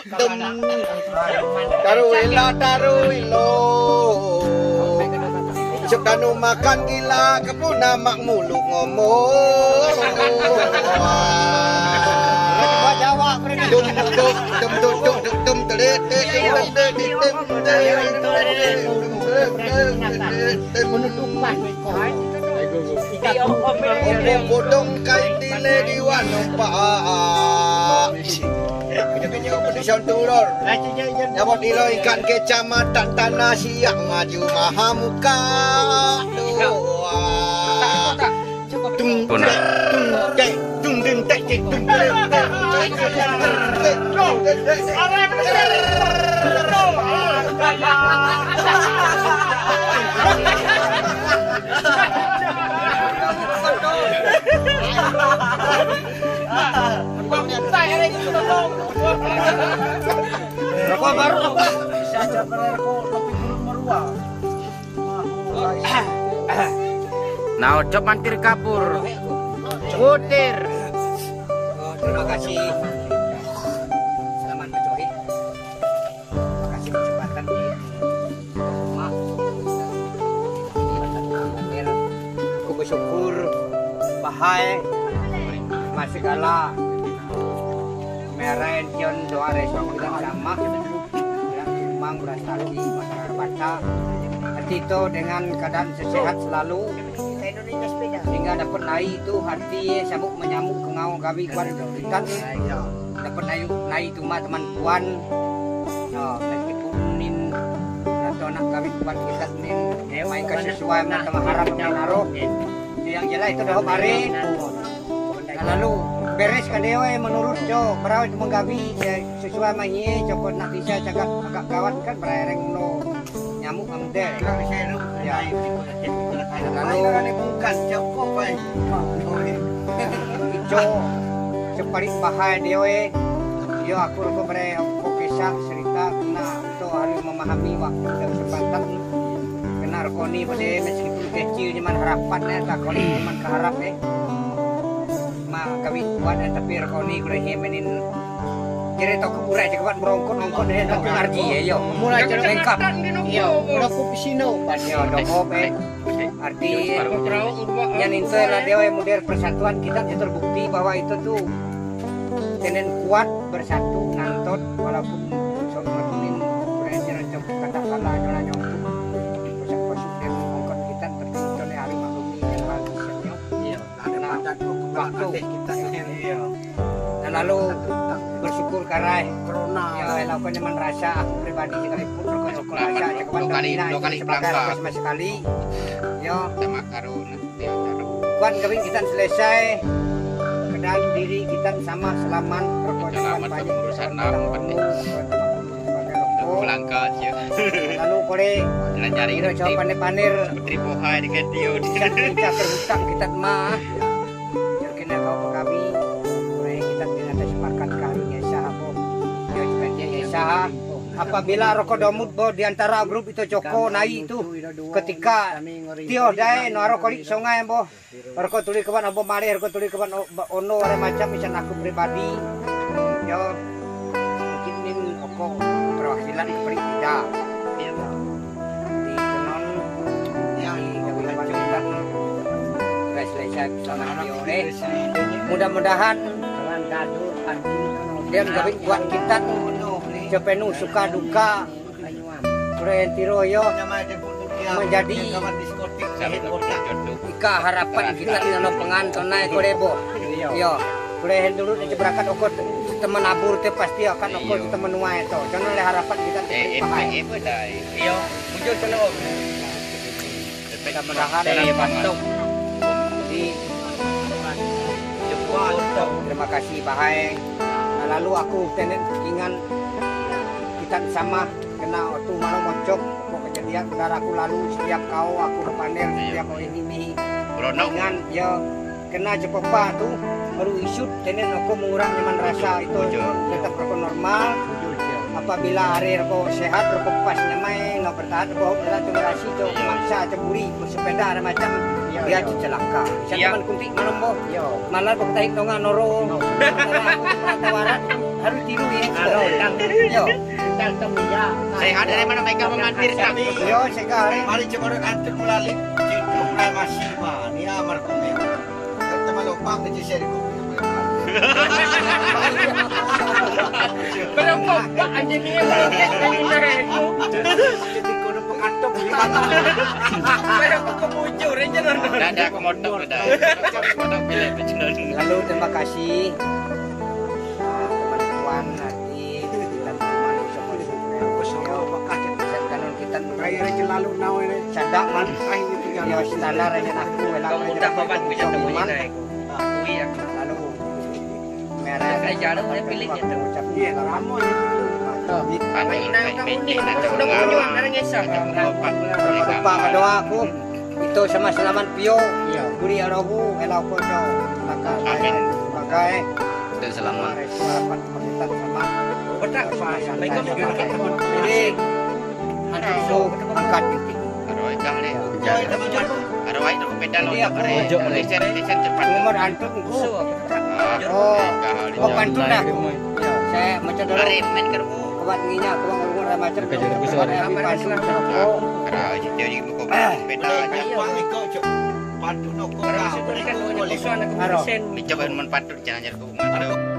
tem taruh ilo Sekanu makan gila kepuna mak mulu ngomong coba jawab dum bodong kain dile di wanompa Nyamot ilo ikan kecamatan Tanah Siang maju maha muka doa. Rokok baru apa? Bisa aja rokok lebih dulu merua. Nah, ojo mantir kapur. Ngutir. Terima kasih. Selamat mencoba. Terima kasih kesempatan di rumah. Aku bersyukur bahai masih kalah. Merain John doa resong kita sama yang memang berastagi masyarakat baca hati itu dengan keadaan sehat selalu sehingga dapat naik itu hati sabuk menyambut kengau gawi kuan kita dapat naik itu mah teman puan meskipun nin atau nak gawi kuan kita nin main sesuai sama harap naruh yang jelas itu dah hari lalu beres kan dewe menurut jo berawat menggawi sesuai mainnya cokot nak bisa cakap agak kawan kan berereng no nyamuk amdel ya lalu bukan cokot baik jo separit bahaya dewe yo aku bere kisah cerita kena itu harus memahami waktu dan kesempatan kena rekoni pada meskipun kecil cuman harapannya tak koni cuman keharap kami buat tapi rekoni kurehi menin kira tau keburai cekapan merongkot dari tak ngarji ya yo mulai lengkap yo udah kupisino yo doko arti yang itu lah dewa model persatuan kita terbukti bahwa itu tuh tenen kuat bersatu ngantot walaupun soalnya kurehi katakanlah jalan nyongkut pusat-pusat dan mengongkot kita tertentu oleh hari maklumi dan hal misalnya iya ada waktu kita iya. Dan lalu bersyukur karena corona ya lakukan nyaman rasa aku pribadi sekalipun bersyukur rasa dua kali sama sekali yo sama karuna kuan kami kita selesai kedan diri kita sama selamat banyak urusan pelangkat ya lalu kore nyari coba pandai-pandai putri pohai di ketio kita terhutang kita mah kena kau kami mulai kita tidak sepakat karunia sah apabila rokok domut bo di antara grup itu Joko naik itu ketika tio dai no rokok di sungai bo rokok tuli kawan abo mari rokok tuli kawan ono ada macam bisa aku pribadi yo mungkin min rokok perwakilan perintah di tenon yang kita selesai sama diore mudah-mudahan dan gawe buat kita sepenuh suka duka keren tiroyo menjadi ika harapan kita di dalam penganton naik korebo yo keren dulu dicebrakan okot teman abur teh pasti akan okot teman nuai itu jangan oleh harapan kita pakai yo muncul sana mudah-mudahan bantu di terima kasih bahai lalu aku tenen ingan kita sama kena waktu malam mocok kok kejadian saudara aku lalu setiap kau aku berpanel setiap kau ini dengan ya kena cepepa tuh baru isut tenen aku mengurang nyaman rasa itu tetap rokok normal apabila hari rokok sehat rokok pas namanya nggak bertahan rokok berlangsung itu maksa cemburi bersepeda ada macam dia celaka siapa kunti manombo malah kok tarik nongan noro tawaran harus tiru ya Yo. Sehat dari mana mereka memantir kami? Yo sekali. Mari coba antar melalui hidup masih mah. Ni amar komen. Kata malopang ni share ko. Berapa anjing ini Jadi ko na pangantop. berapa kebujur aja Ada aku motor dah. Motor pilih betul. Lalu terima kasih teman-teman nanti dan manusia kanon kita Kaya rin lalo na ini. sadak man Ay itu yang yo standar aja aku Kau mudah babat bisa temu ini naik. Kui ya. lalu merah Saya jalan saya pilihnya tu. Iya, lama ya. Apa Ini kamu ni udah kunjung dari ngesang. lupa doa aku itu sama selaman pio guri arohu elau koco maka Amin. pakai Dan selamat. harapan permintaan sama Betak. Baiklah. jadi nanti so angkat Arwah kali. Kaya naman dyan. Arwah itu pedal Iya, untuk are. Lesen cepat. nomor antun So. oh pantun dah saya macam dulu Are main kerbu. kawan nginya kawan ngurus macam pantun Arwah itu jadi buku pedal aja. Pang ikaw, Patu no ko. Orang sebenarnya kan lo ni kosong nak kemudian. Dicoba manfaat jangan jadi kau.